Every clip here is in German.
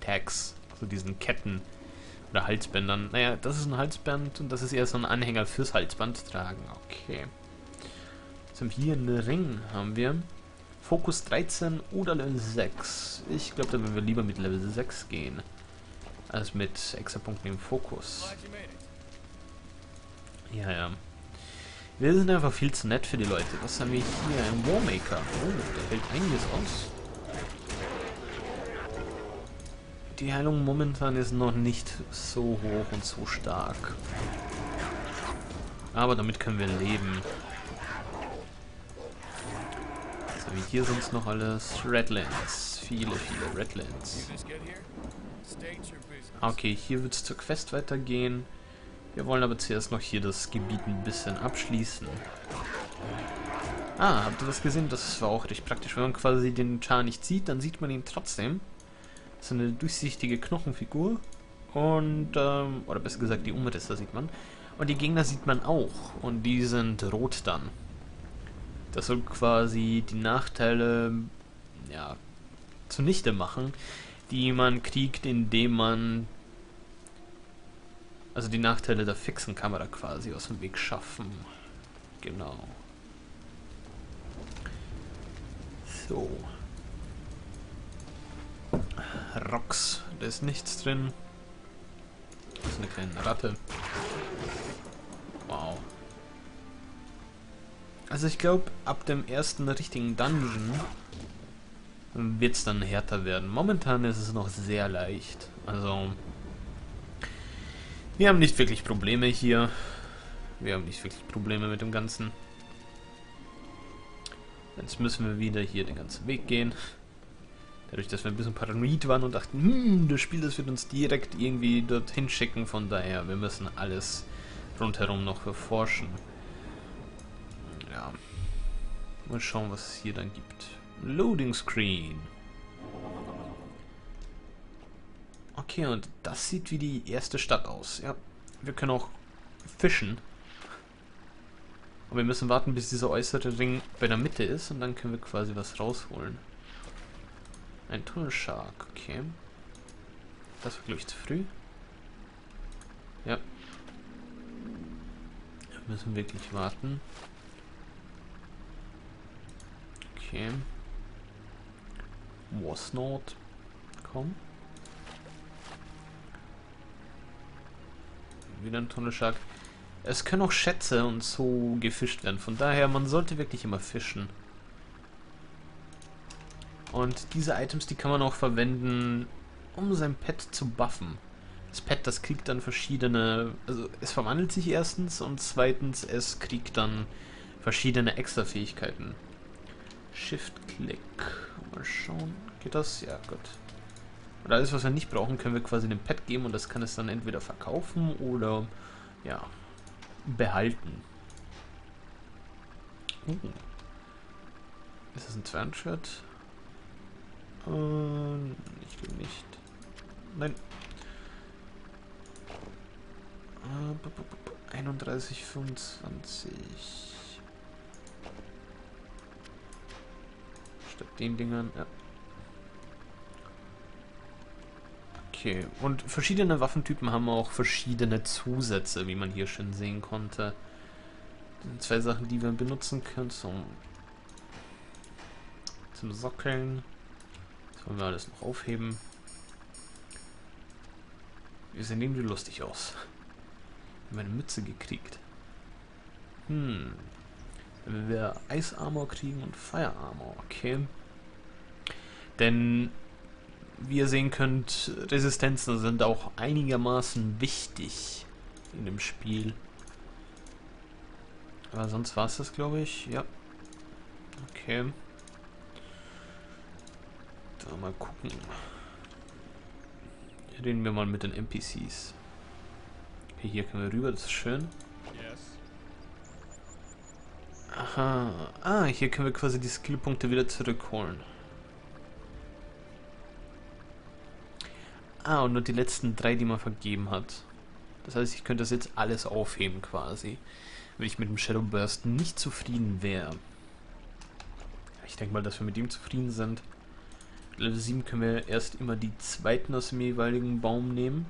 Tags, also diesen Ketten oder Halsbändern. Naja, das ist ein Halsband und das ist eher so ein Anhänger fürs Halsband tragen. Okay. Jetzt haben wir hier einen Ring, haben wir. Fokus 13 oder Level 6. Ich glaube, da würden wir lieber mit Level 6 gehen, als mit extra Punkten im Fokus. Ja, ja. Wir sind einfach viel zu nett für die Leute. Was haben wir hier? Ein Warmaker. Oh, der hält einiges aus. Die Heilung momentan ist noch nicht so hoch und so stark. Aber damit können wir leben. Was haben wir hier sonst noch alles? Redlands. Viele Redlands. Okay, hier wird es zur Quest weitergehen. Wir wollen aber zuerst noch hier das Gebiet ein bisschen abschließen. Ah, habt ihr das gesehen? Das war auch recht praktisch. Wenn man quasi den Char nicht sieht, dann sieht man ihn trotzdem. Das ist eine durchsichtige Knochenfigur. Und, oder besser gesagt, die Umrisse sieht man. Und die Gegner sieht man auch. Und die sind rot dann. Das soll quasi die Nachteile, ja, zunichte machen, die man kriegt, indem man also die Nachteile der fixen Kamera quasi aus dem Weg schaffen. Genau. So. Rocks. Da ist nichts drin. Das ist eine kleine Ratte. Wow. Also ich glaube, ab dem ersten richtigen Dungeon wird es dann härter werden. Momentan ist es noch sehr leicht. Also wir haben nicht wirklich Probleme hier. Wir haben nicht wirklich Probleme mit dem Ganzen. Jetzt müssen wir wieder hier den ganzen Weg gehen. Dadurch, dass wir ein bisschen paranoid waren und dachten, das Spiel, das wird uns direkt irgendwie dorthin schicken. Von daher, wir müssen alles rundherum noch erforschen. Ja. Mal schauen, was es hier dann gibt. Loading Screen. Okay, und das sieht wie die erste Stadt aus. Ja, wir können auch fischen. Und wir müssen warten, bis dieser äußere Ring bei der Mitte ist und dann können wir quasi was rausholen. Ein Tunnelshark, okay. Das war, glaube ich, zu früh. Ja. Wir müssen wirklich warten. Okay. Wasnot. Komm. Wieder ein Tunnelshark. Es können auch Schätze und so gefischt werden. Von daher, man sollte wirklich immer fischen. Und diese Items, die kann man auch verwenden, um sein Pet zu buffen. Das Pet, das kriegt dann verschiedene... Also, es verwandelt sich erstens und zweitens, es kriegt dann verschiedene Extra-Fähigkeiten. Shift-Click. Mal schauen. Geht das? Ja, gut. Und alles, was wir nicht brauchen, können wir quasi dem Pet geben und das kann es dann entweder verkaufen oder, ja, behalten. Ist das ein Zwernshirt? Ich glaube nicht. Nein. 31,25. Statt den Dingern, ja. Okay, und verschiedene Waffentypen haben auch verschiedene Zusätze, wie man hier schön sehen konnte. Das sind zwei Sachen, die wir benutzen können zum Sockeln. Das wollen wir alles noch aufheben. Wir sehen irgendwie lustig aus. Wir haben eine Mütze gekriegt. Wenn wir Ice Armor kriegen und Fire Armor, okay. Denn wie ihr sehen könnt, Resistenzen sind auch einigermaßen wichtig in dem Spiel. Aber sonst war es das, glaube ich. Ja. Okay. Da mal gucken. Reden wir mal mit den NPCs. Okay, hier können wir rüber, das ist schön. Aha. Ah, hier können wir quasi die Skillpunkte wieder zurückholen. Ah, und nur die letzten 3, die man vergeben hat. Das heißt, ich könnte das jetzt alles aufheben quasi, wenn ich mit dem Shadow Burst nicht zufrieden wäre. Ich denke mal, dass wir mit ihm zufrieden sind. Level 7 können wir erst immer die zweiten aus dem jeweiligen Baum nehmen.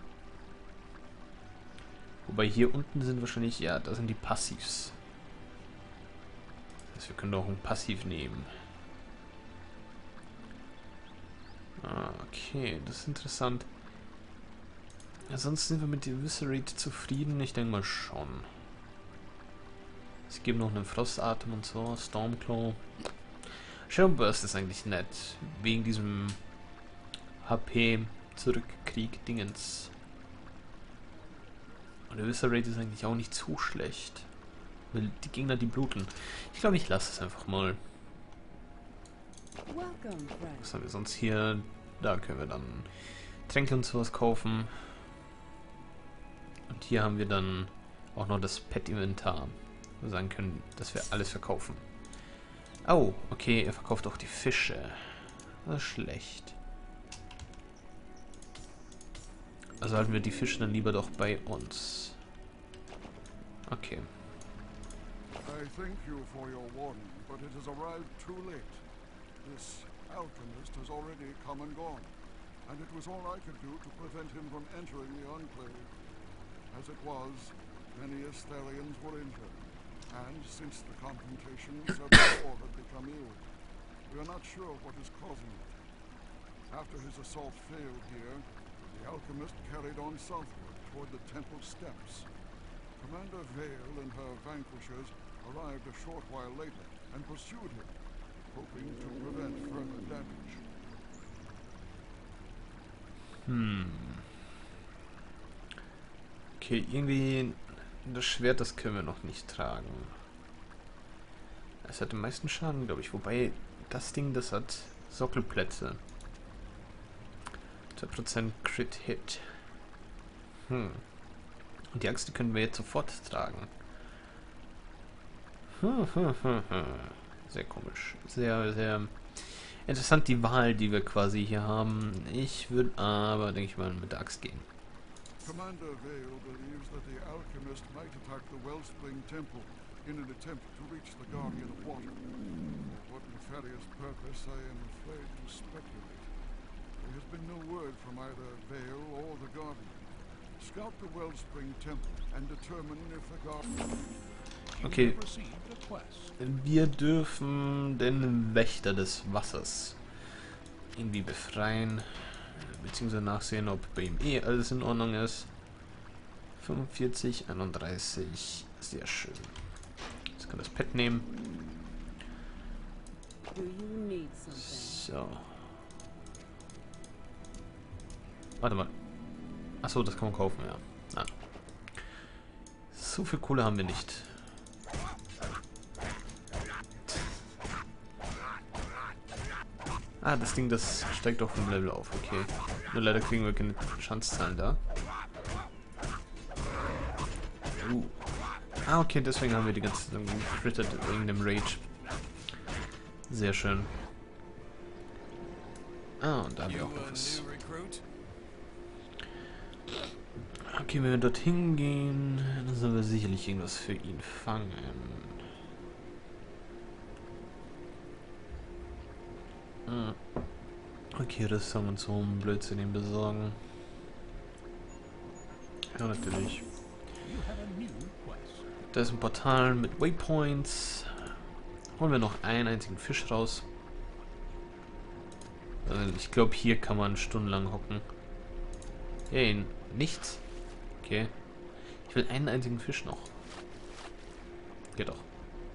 Wobei hier unten sind wahrscheinlich, ja, da sind die Passivs. Das heißt, wir können auch ein Passiv nehmen. Ah, okay, das ist interessant. Ja, sonst sind wir mit dem Eviscerate zufrieden. Ich denke mal schon. Es gibt noch einen Frostatem und so, Stormclaw. Shadow Burst ist eigentlich nett. Wegen diesem HP Zurückkrieg Dingens. Und Eviscerate ist eigentlich auch nicht so schlecht. Weil die Gegner, die bluten. Ich glaube, ich lasse es einfach mal. Was haben wir sonst hier? Da können wir dann Tränke und sowas kaufen. Und hier haben wir dann auch noch das Pet-Inventar. Wir sagen können, dass wir alles verkaufen. Oh, okay, er verkauft auch die Fische. Das ist schlecht. Also halten wir die Fische dann lieber doch bei uns. Okay. I thank you for your warning, but it has arrived too late. This alchemist has already come and gone, and it was all I could do to prevent him from entering the Enclave. As it was, many Astharians were injured, and since the confrontation, several more have become ill. We are not sure what is causing it. After his assault failed here, the alchemist carried on southward toward the temple steps. Commander Vale and her vanquishers arrived a short while later and pursued him, hoping to prevent further damage. Okay, irgendwie das Schwert, das können wir noch nicht tragen. Es hat den meisten Schaden, glaube ich. Wobei, das Ding, das hat Sockelplätze. 2% Crit Hit. Und die Axt, die können wir jetzt sofort tragen. Sehr komisch. Sehr, sehr interessant die Wahl, die wir quasi hier haben. Ich würde aber, denke ich mal, mit der Axt gehen. Commander Vale believes that the alchemist might attack the Wellspring Temple in an attempt to reach the Guardian of Water. For what nefarious purpose, I am afraid to speculate. There has been no word from either Vale or the Guardian. Scout the Wellspring Temple and determine if the Guardian... Okay. Wir dürfen den Wächter des Wassers irgendwie befreien. Beziehungsweise nachsehen, ob bei ihm alles in Ordnung ist. 45, 31. Sehr schön. Jetzt kann das Pet nehmen. So. Warte mal. Achso, das kann man kaufen, ja. Ah. So viel Kohle haben wir nicht. Ah, das Ding, das steigt auch vom Level auf, okay. Nur leider kriegen wir keine Schanzzahlen da. Ah, okay, deswegen haben wir die ganze Zeit gefrittet wegen dem Rage. Sehr schön. Ah, und da haben wir auch noch was. Okay, wenn wir dorthin gehen, dann sollen wir sicherlich irgendwas für ihn fangen. Okay, Rüstung und so einen Blödsinn ihm besorgen. Ja, natürlich. Da ist ein Portal mit Waypoints. Holen wir noch einen einzigen Fisch raus. Also ich glaube, hier kann man stundenlang hocken. Hey, nichts. Okay. Ich will einen einzigen Fisch noch. Geht doch.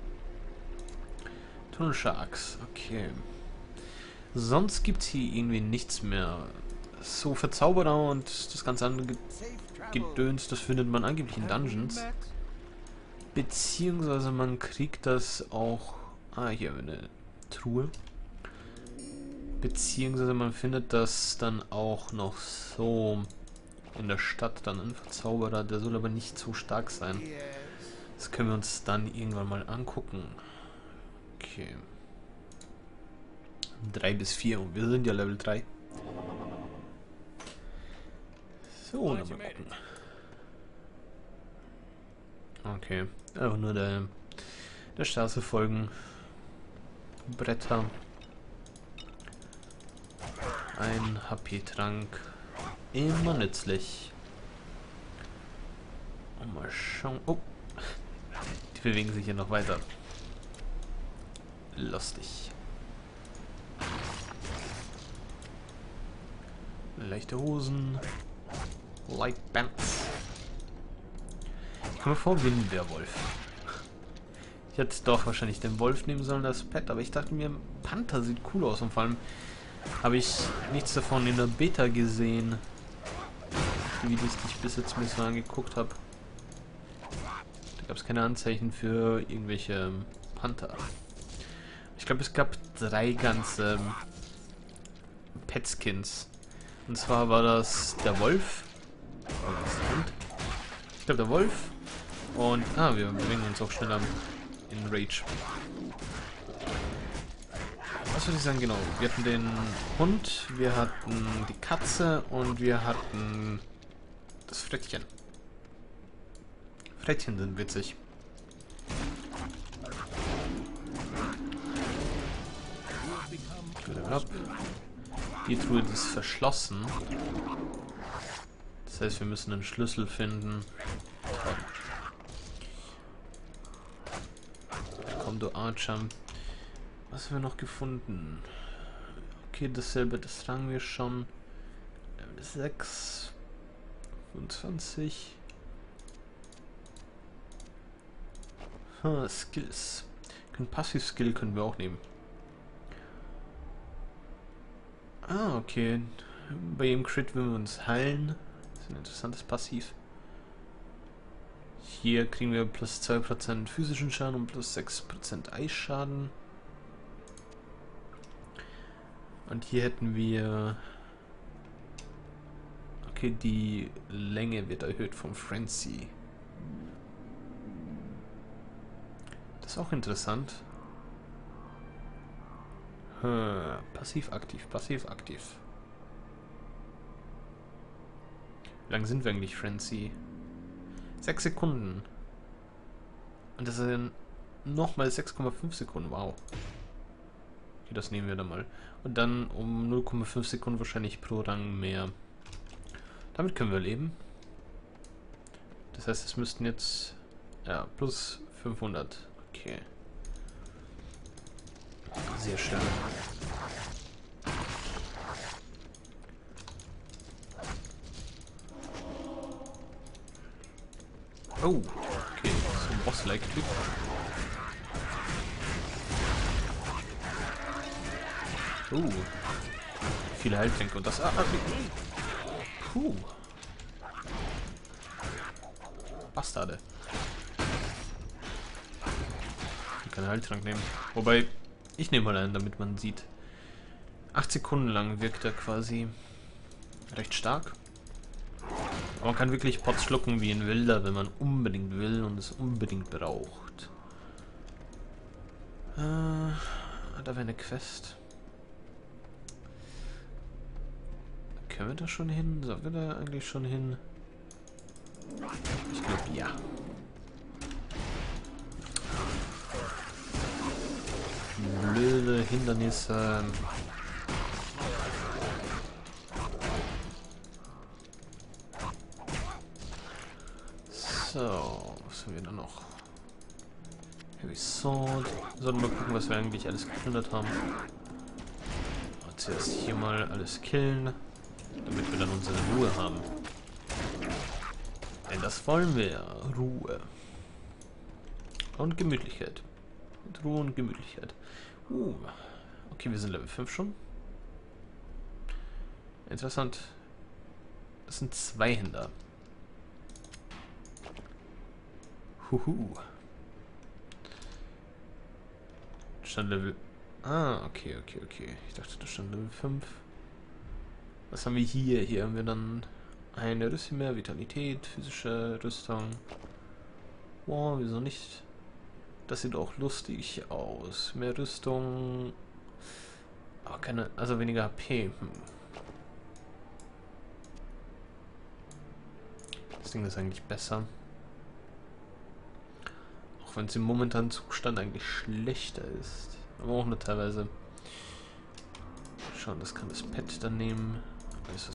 Tunnel Sharks. Okay. Sonst gibt es hier irgendwie nichts mehr. So Verzauberer und das ganze andere Gedöns, das findet man angeblich in Dungeons. Beziehungsweise man kriegt das auch... Ah, hier eine Truhe. Beziehungsweise man findet das dann auch noch so in der Stadt, dann ein Verzauberer. Der soll aber nicht so stark sein. Das können wir uns dann irgendwann mal angucken. Okay. 3 bis 4 und wir sind ja Level 3. So, dann mal gucken. Okay, einfach nur der Straße folgen. Bretter. ein HP-Trank. Immer nützlich. Und mal schauen. Oh. Die bewegen sich hier noch weiter. Lustig. Leichte Hosen. Light Pants. Ich komme mir vor wie ein Werwolf. Ich hätte doch wahrscheinlich den Wolf nehmen sollen als Pet, aber ich dachte mir, Panther sieht cool aus und vor allem habe ich nichts davon in der Beta gesehen. Die Videos, die ich bis jetzt mir so angeguckt habe. Da gab es keine Anzeichen für irgendwelche Panther. Ich glaube, es gab 3 ganze Pet-Skins. Und zwar war das der Wolf. Ich glaube, der Wolf. Und, wir bewegen uns auch schneller in Rage. Was würde ich sagen, genau. Wir hatten den Hund, wir hatten die Katze und wir hatten das Frettchen. Frettchen sind witzig. Die Truhe ist verschlossen. Das heißt, wir müssen einen Schlüssel finden. Komm, du Archer. Was haben wir noch gefunden? Okay, dasselbe, das tragen wir schon. 6, 25. Skills. Ein Passiv-Skill können wir auch nehmen. Okay. Bei jedem Crit will wir uns heilen. Das ist ein interessantes Passiv. Hier kriegen wir plus 2% physischen Schaden und plus 6% Eisschaden. Und hier hätten wir... Okay, die Länge wird erhöht vom Frenzy. Das ist auch interessant. Passiv-aktiv, passiv-aktiv. Wie lang sind wir eigentlich, Frenzy? 6 Sekunden. Und das sind nochmal 6,5 Sekunden. Wow. Okay, das nehmen wir dann mal. Und dann um 0,5 Sekunden wahrscheinlich pro Rang mehr. Damit können wir leben. Das heißt, es müssten jetzt... Ja, plus 500. Okay. Sehr schön. Oh, okay, so ein Boss-like-Typ. Viele Heiltränke und das... Puh. Bastarde. Ich kann Heiltrank nehmen. Wobei, ich nehme mal einen, damit man sieht. 8 Sekunden lang wirkt er quasi recht stark. Aber man kann wirklich Pots schlucken wie ein Wilder, wenn man unbedingt will und es unbedingt braucht. Da wäre eine Quest. Können wir da schon hin? Sollen wir da eigentlich schon hin? Ich glaube, ja. Blöde Hindernisse. So, was haben wir da noch? Heavy Sword. Sollten wir mal gucken, was wir eigentlich alles geplündert haben. Zuerst hier mal alles killen, damit wir dann unsere Ruhe haben. Denn das wollen wir. Ruhe. Und Gemütlichkeit. Mit Ruhe und Gemütlichkeit. Okay, wir sind Level 5 schon. Interessant. Das sind 2 Händer. Stand Level... okay. Ich dachte, das stand Level 5. Was haben wir hier? Hier haben wir dann eine Rüstung mehr, Vitalität, physische Rüstung. Wow, wieso nicht? Das sieht auch lustig aus. Mehr Rüstung. Aber keine... Also weniger HP. Das Ding ist eigentlich besser. Auch wenn es im momentanen Zustand eigentlich schlechter ist. Aber auch nur teilweise. schauen, das kann das Pet dann nehmen. Alles,